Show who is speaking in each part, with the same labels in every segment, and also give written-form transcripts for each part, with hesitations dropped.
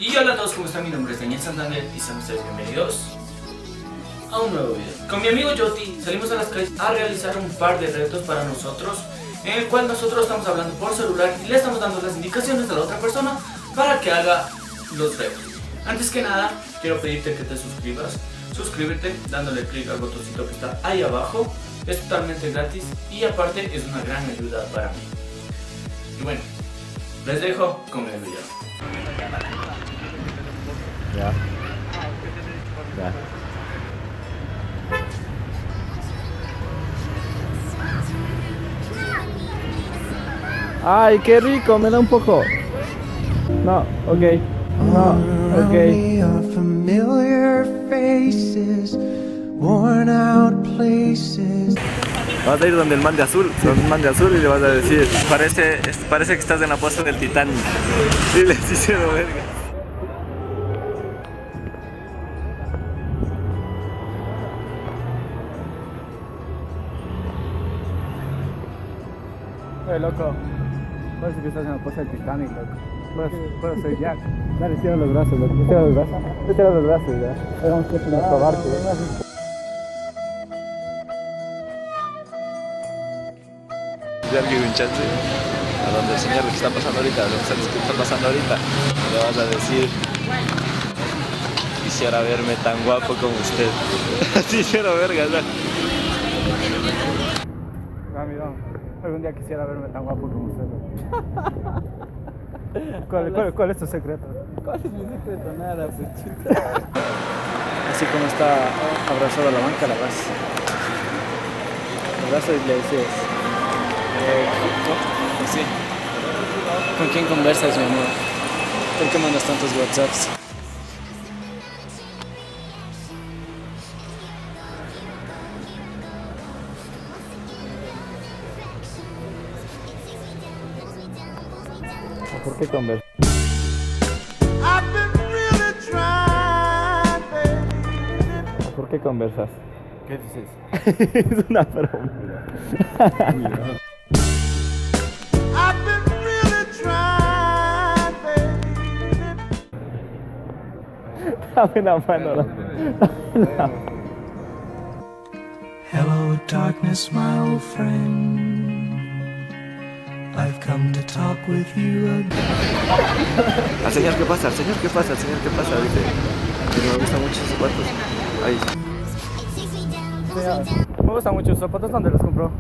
Speaker 1: Y hola a todos, ¿cómo están? Mi nombre es Daniel Santander y sean ustedes bienvenidos a un nuevo video. Con mi amigo Yoti salimos a las calles a realizar un par de retos para nosotros, en el cual nosotros estamos hablando por celular y le estamos dando las indicaciones a la otra persona para que haga los retos. Antes que nada, quiero pedirte que te suscribas. Suscríbete dándole clic al botoncito que está ahí abajo. Es totalmente gratis y aparte es una gran ayuda para mí. Y bueno, les dejo con el video.
Speaker 2: Ya. Ya. Ay, qué rico, me da un poco. No, ok. No, ok. Vas a ir donde el man de azul, y le vas a decir, parece que estás en la pose del Titanic. Y les hicieron verga. Loco, parece que estás en la pose del Titanic, loco. Puedo ser Jack. Dale, estira los brazos, loco. Estira los brazos, ya. Hagamos que es nuestro barco. Si alguien un chance a donde el señor que está pasando ahorita, le vas a decir: quisiera verme tan guapo como usted. Así quiero verga, ¿no? Algún día quisiera verme tan guapo como usted. ¿Cuál es tu secreto? ¿Cuál es mi secreto? Nada, pues chico. Así como está abrazado a la banca, la abrazas. La abrazas y le dices: sí. ¿Con quién conversas, mi amor? ¿Por qué mandas tantos WhatsApps? ¿Por qué conversas? ¿Por qué conversas? ¿Qué dices? Es una broma. Dame la mano.
Speaker 3: Hello darkness, my old friend. I've come to talk with you again.
Speaker 2: Al señor, ¿qué pasa? Al señor, ¿qué pasa? Al señor, ¿qué pasa? Dice que me gustan mucho sus zapatos. Ahí. Señor, me gustan mucho sus zapatos. ¿Dónde los compró?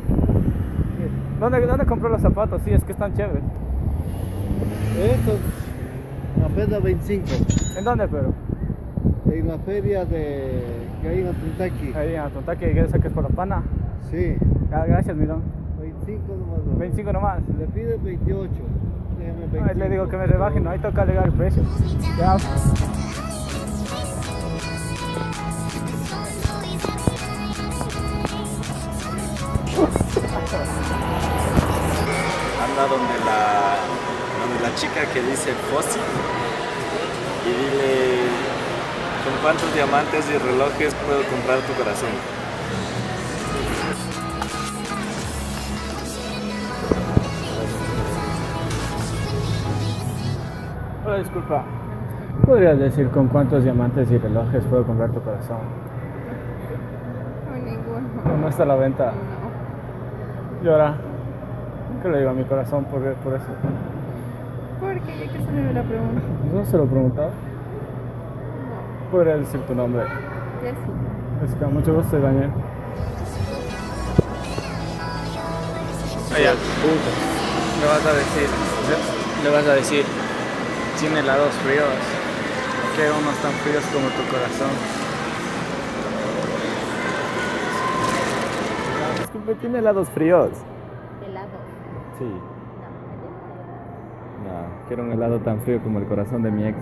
Speaker 2: ¿Dónde compró los zapatos? Sí, es que están chéveres.
Speaker 4: Estos, apenas 25.
Speaker 2: ¿En dónde, pero?
Speaker 4: En la feria que hay en Atuntaqui.
Speaker 2: Ahí en Atuntaqui, ¿esa que es por la pana?
Speaker 4: Sí.
Speaker 2: Gracias, mi don.
Speaker 4: 25 nomás.
Speaker 2: 25 nomás.
Speaker 4: Le pide 28. Déjame 25.
Speaker 2: Ay, le digo que me rebajen, no, ahí toca alegar el precio. Ya. Anda donde la chica que dice Fossi y dile: ¿con cuántos diamantes y relojes puedo comprar tu corazón? Hola, disculpa. ¿Podrías decir con cuántos diamantes y relojes puedo comprar tu corazón?
Speaker 5: Con ninguno.
Speaker 2: No está a la venta.
Speaker 5: No.
Speaker 2: ¿Y ahora? ¿Qué le digo a mi corazón por eso?
Speaker 5: ¿Por qué? Ya que se me la pregunta.
Speaker 2: ¿No se lo he preguntado?
Speaker 5: No.
Speaker 2: ¿Podría decir tu nombre?
Speaker 5: Ya sí.
Speaker 2: Es que mucho gusto, soy Daniel. Oye, le vas a decir, tiene helados fríos, que unos tan fríos como tu corazón. Disculpe, ¿tiene helados fríos?
Speaker 5: ¿Helado?
Speaker 2: Sí. No, quiero un helado tan frío como el corazón de mi ex.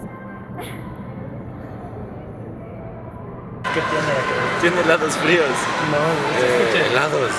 Speaker 2: ¿Qué tiene? Tiene helados fríos. No, helados.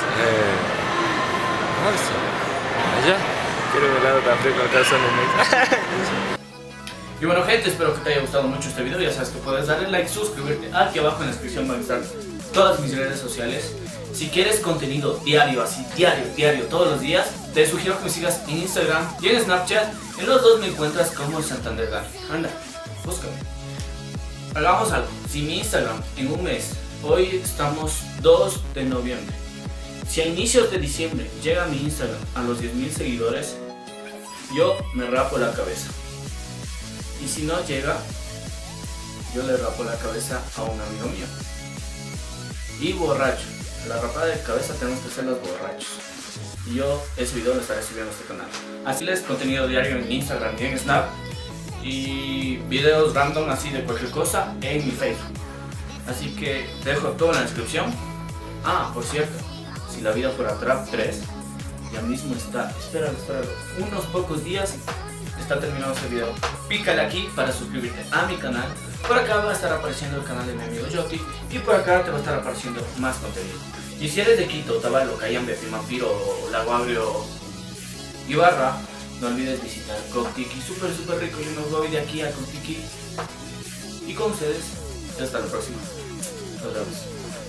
Speaker 2: Allá. Quiero un helado tan frío como el corazón de mi ex.
Speaker 1: Y bueno, gente, espero que te haya gustado mucho este video. Ya sabes que puedes darle like, suscribirte. Aquí abajo en la descripción van a estar todas mis redes sociales. Si quieres contenido diario, así diario, todos los días, te sugiero que me sigas en Instagram y en Snapchat. En los dos me encuentras como Santander Gani. Anda, búscame. Hagamos algo. Si mi Instagram en un mes, hoy estamos 2 de noviembre, si a inicios de diciembre llega mi Instagram a los 10.000 seguidores, yo me rapo la cabeza. Y si no llega, yo le rapo la cabeza a un amigo mío. Y borracho. La rapada de cabeza tenemos que ser los borrachos. Y yo ese video lo estaré subiendo a este canal. Así les contenido diario en Instagram y en Snap. Y videos random así de cualquier cosa en mi Facebook. Así que te dejo todo en la descripción. Ah, por cierto, si la vida fuera Trap 3, ya mismo está, espéralo, unos pocos días está terminado este video. Pícale aquí para suscribirte a mi canal. Por acá va a estar apareciendo el canal de mi amigo Yoti y por acá te va a estar apareciendo más contenido. Y si eres de Quito, Tabalo, Cayambe, Pimampiro, Lago Agrio, Ibarra, no olvides visitar Coctiki, súper rico. Yo me voy de aquí a Coctiki y con ustedes hasta la próxima. Nos vemos.